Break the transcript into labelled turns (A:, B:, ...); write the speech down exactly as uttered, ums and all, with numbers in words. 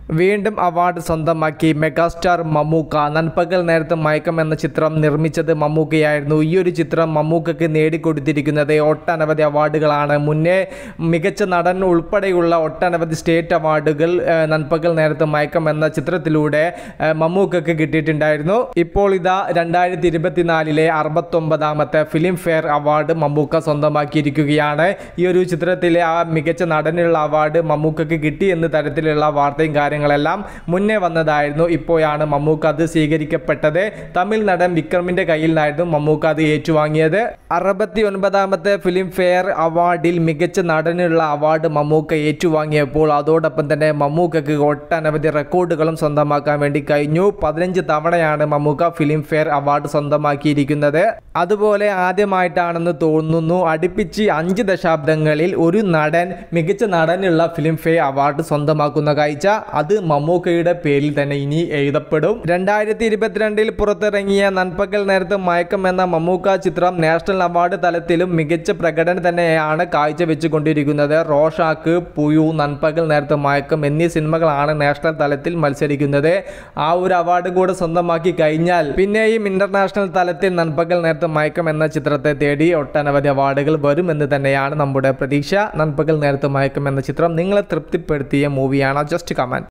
A: വീണ്ടും അവാർഡ് സ്വന്തമാക്കി മെഗാസ്റ്റാർ മമ്മൂക്ക. നൻപകൽ നേരത്ത് മയക്കം എന്ന ചിത്രം നിർമ്മിച്ചത് മമ്മൂക്കയായിരുന്നു. ഈ ഒരു ചിത്രം മമ്മൂക്കയ്ക്ക് നേടിക്കൊടുത്തിരിക്കുന്നത് ഒട്ടനവധി അവാർഡുകളാണ്. മുന്നേ മികച്ച നടൻ ഉൾപ്പെടെയുള്ള ഒട്ടനവധി സ്റ്റേറ്റ് അവാർഡുകൾ നൻപകൽ നേരത്ത് മയക്കം എന്ന ചിത്രത്തിലൂടെ മമ്മൂക്കയ്ക്ക് കിട്ടിയിട്ടുണ്ടായിരുന്നു. ഇപ്പോൾ ഇതാ രണ്ടായിരത്തി ഇരുപത്തിനാലിലെ അറുപത്തൊമ്പതാമത്തെ ഫിലിം ഫെയർ അവാർഡ് മമ്മൂക്ക സ്വന്തമാക്കിയിരിക്കുകയാണ്. ഈ ഒരു ചിത്രത്തിലെ ആ മികച്ച നടനുള്ള അവാർഡ് മമ്മൂക്കയ്ക്ക് കിട്ടി എന്ന തരത്തിലുള്ള വാർത്തയും കാര്യങ്ങളെല്ലാം മുന്നേ വന്നതായിരുന്നു. ഇപ്പോഴാണ് മമ്മൂക്ക അത് സ്വീകരിക്കപ്പെട്ടത്. തമിഴ് നടൻ വിക്രമിന്റെ കയ്യിൽ നിന്നായിരുന്നു മമ്മൂക്ക അത് ഏറ്റുവാങ്ങിയത്. അറുപത്തി ഒൻപതാമത്തെ ഫിലിം ഫെയർ അവാർഡിൽ മികച്ച നടനുള്ള അവാർഡ് മമ്മൂക്ക ഏറ്റുവാങ്ങിയപ്പോൾ അതോടൊപ്പം തന്നെ മമ്മൂക്കയ്ക്ക് ഒട്ടനവധി റെക്കോർഡുകളും സ്വന്തമാക്കാൻ വേണ്ടി കഴിഞ്ഞു. പതിനഞ്ച് തവണയാണ് മമ്മൂക്ക ഫിലിം ഫെയർ അവാർഡ് സ്വന്തമാക്കിയിരിക്കുന്നത്. അതുപോലെ ആദ്യമായിട്ടാണെന്ന് തോന്നുന്നു അടുപ്പിച്ച് അഞ്ച് ദശാബ്ദങ്ങളിൽ ഒരു നടൻ മികച്ച നടനുള്ള ഫിലിം ഫെയർ അവാർഡ് സ്വന്തമാക്കുന്ന കാഴ്ച അത് മമ്മൂക്കയുടെ പേരിൽ തന്നെ ഇനി എഴുതപ്പെടും. രണ്ടായിരത്തി ഇരുപത്തിരണ്ടിൽ പുറത്തിറങ്ങിയ നൻപകൽ നേരത്ത് മയക്കം എന്ന മമ്മൂക്ക ചിത്രം നാഷണൽ അവാർഡ് തലത്തിലും മികച്ച പ്രകടനം തന്നെയാണ് കാഴ്ചവെച്ചുകൊണ്ടിരിക്കുന്നത്. റോഷാക്ക്, പുയു, നൻപകൽ നേരത്ത് മയക്കം എന്നീ സിനിമകളാണ് നാഷണൽ തലത്തിൽ മത്സരിക്കുന്നത്. ആ ഒരു അവാർഡ് കൂടെ സ്വന്തമാക്കി കഴിഞ്ഞാൽ പിന്നെയും ഇന്റർനാഷണൽ തലത്തിൽ നൻപകൽ നേരത്ത് മയക്കം എന്ന ചിത്രത്തെ തേടി ഒട്ടനവധി അവാർഡുകൾ വരുമെന്ന് തന്നെയാണ് നമ്മുടെ പ്രതീക്ഷ. നൻപകൽ നേരത്ത് മയക്കം എന്ന ചിത്രം നിങ്ങളെ തൃപ്തിപ്പെടുത്തിയ മൂവിയാണ്? Just comment.